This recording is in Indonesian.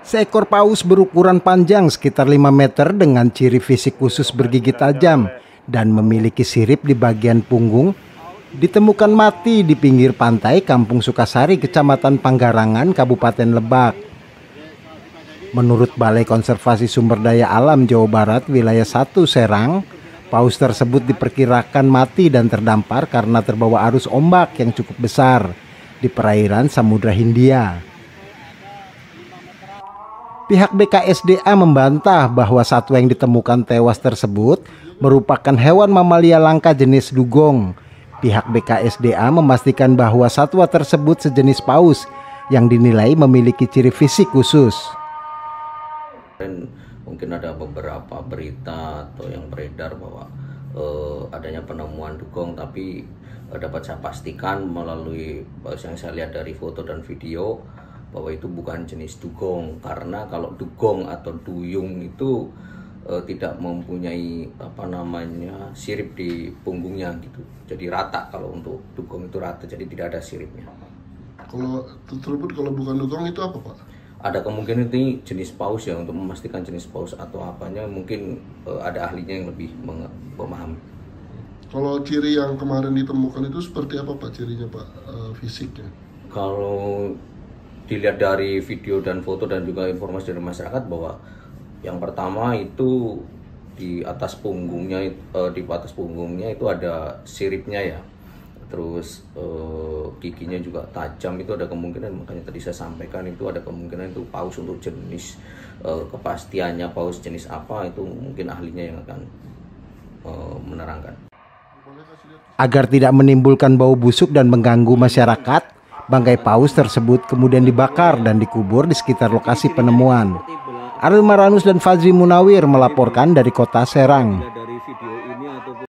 Seekor paus berukuran panjang sekitar 5 meter dengan ciri fisik khusus bergigi tajam dan memiliki sirip di bagian punggung ditemukan mati di pinggir pantai Kampung Sukasari, Kecamatan Panggarangan, Kabupaten Lebak. Menurut Balai Konservasi Sumber Daya Alam Jawa Barat Wilayah 1 Serang, paus tersebut diperkirakan mati dan terdampar karena terbawa arus ombak yang cukup besar di perairan Samudra Hindia. Pihak BKSDA membantah bahwa satwa yang ditemukan tewas tersebut merupakan hewan mamalia langka jenis dugong. Pihak BKSDA memastikan bahwa satwa tersebut sejenis paus yang dinilai memiliki ciri fisik khusus. Mungkin ada beberapa berita atau yang beredar bahwa adanya penemuan dugong, tapi dapat saya pastikan melalui yang saya lihat dari foto dan video bahwa itu bukan jenis dugong, karena kalau dugong atau duyung itu tidak mempunyai sirip di punggungnya gitu, jadi rata. Kalau untuk dugong itu rata, jadi tidak ada siripnya. Kalau tersebut kalau bukan dugong itu apa, Pak? Ada kemungkinan ini jenis paus ya. Untuk memastikan jenis paus atau apanya mungkin ada ahlinya yang lebih memahami. Kalau ciri yang kemarin ditemukan itu seperti apa, Pak, cirinya, Pak, fisiknya? Kalau dilihat dari video dan foto dan juga informasi dari masyarakat, bahwa yang pertama itu di atas punggungnya itu ada siripnya ya, terus giginya juga tajam. Itu ada kemungkinan, makanya tadi saya sampaikan itu ada kemungkinan itu paus. Untuk jenis kepastiannya paus jenis apa itu mungkin ahlinya yang akan menerangkan. Agar tidak menimbulkan bau busuk dan mengganggu masyarakat, bangkai paus tersebut kemudian dibakar dan dikubur di sekitar lokasi penemuan. Ariel Maranus dan Fazri Munawir melaporkan dari Kota Serang.